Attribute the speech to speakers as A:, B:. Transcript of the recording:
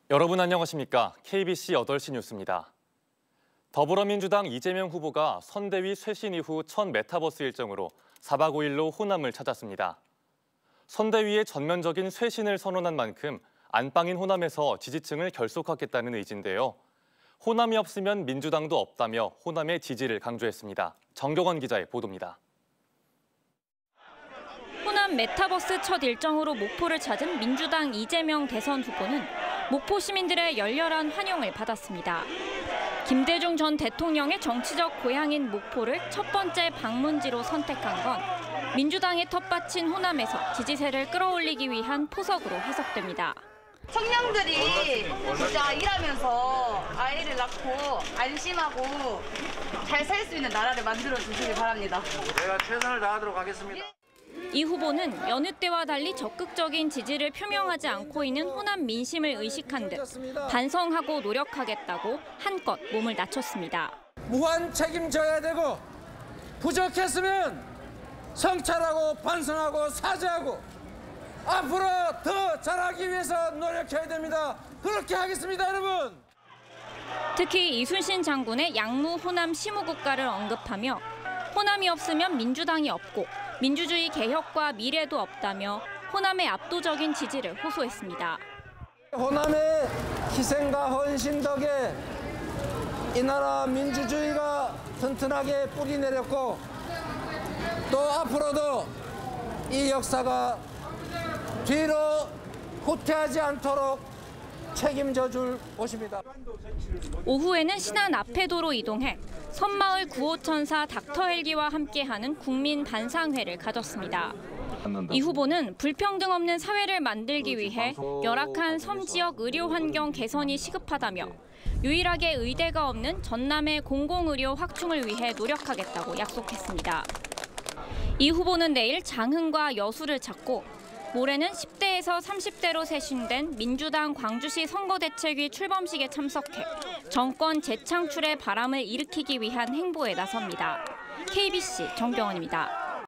A: 여러분 안녕하십니까? KBC 8시 뉴스입니다. 더불어민주당 이재명 후보가 선대위 쇄신 이후 첫 메타버스 일정으로 4박 5일로 호남을 찾았습니다. 선대위의 전면적인 쇄신을 선언한 만큼 안방인 호남에서 지지층을 결속하겠다는 의지인데요. 호남이 없으면 민주당도 없다며 호남의 지지를 강조했습니다. 정경원 기자의 보도입니다.
B: 호남 메타버스 첫 일정으로 목포를 찾은 민주당 이재명 대선 후보는 목포 시민들의 열렬한 환영을 받았습니다. 김대중 전 대통령의 정치적 고향인 목포를 첫 번째 방문지로 선택한 건 민주당의 텃밭인 호남에서 지지세를 끌어올리기 위한 포석으로 해석됩니다.
C: 청년들이 진짜 일하면서 아이를 낳고 안심하고 잘 살 수 있는 나라를 만들어 주시길 바랍니다.
D: 제가 최선을 다하도록 하겠습니다.
B: 이 후보는 여느 때와 달리 적극적인 지지를 표명하지 않고 있는 호남 민심을 의식한 듯 반성하고 노력하겠다고 한껏 몸을 낮췄습니다.
E: 무한 책임져야 되고 부족했으면 성찰하고 반성하고 사죄하고 앞으로 더 잘하기 위해서 노력해야 됩니다. 그렇게 하겠습니다, 여러분.
B: 특히 이순신 장군의 양무 호남 시무국가를 언급하며 호남이 없으면 민주당이 없고 민주주의 개혁과 미래도 없다며 호남의 압도적인 지지를 호소했습니다.
E: 호남의 희생과 헌신 덕에 이 나라 민주주의가 튼튼하게 뿌리 내렸고 또 앞으로도 이 역사가 뒤로 후퇴하지 않도록 책임져 줄 것입니다.
B: 오후에는 신안 앞에도로 이동해 섬마을 구호천사 닥터 헬기와 함께하는 국민 반상회를 가졌습니다. 이 후보는 불평등 없는 사회를 만들기 위해 열악한 섬 지역 의료 환경 개선이 시급하다며 유일하게 의대가 없는 전남의 공공의료 확충을 위해 노력하겠다고 약속했습니다. 이 후보는 내일 장흥과 여수를 찾고 모레는 10대에서 30대로 쇄신된 민주당 광주시 선거대책위 출범식에 참석해 정권 재창출의 바람을 일으키기 위한 행보에 나섭니다. KBC 정경원입니다.